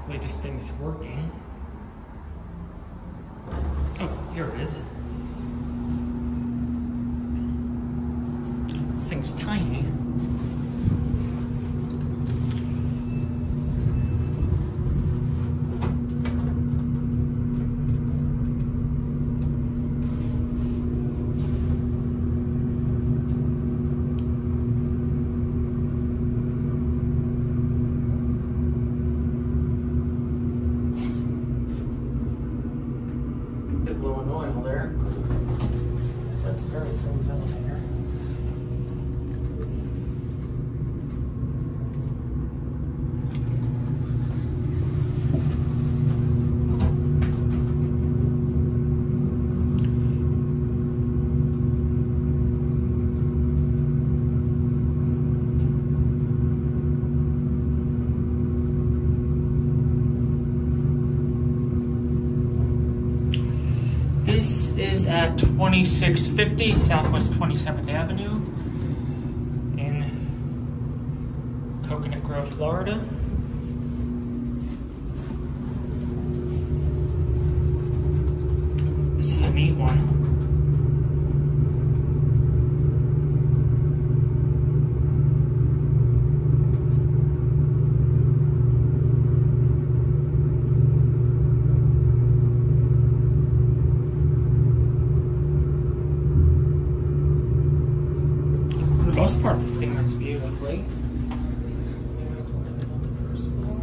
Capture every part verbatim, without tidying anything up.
Hopefully this thing is working. Oh, here it is. This thing's tiny. Bit low in oil there. That's a very smooth elevator. This is at twenty-six fifty Southwest twenty-seventh Avenue in Coconut Grove, Florida. This is a neat one. For the most part, this thing runs beautifully. Here's what I did on the first floor.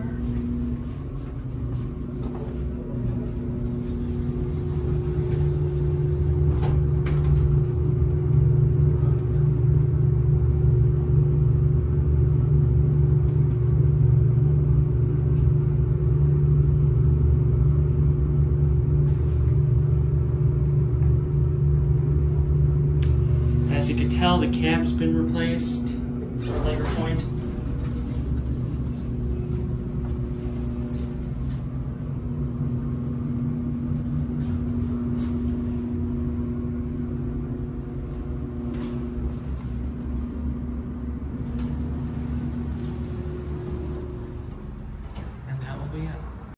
As you can tell, the cab's been replaced at a later point.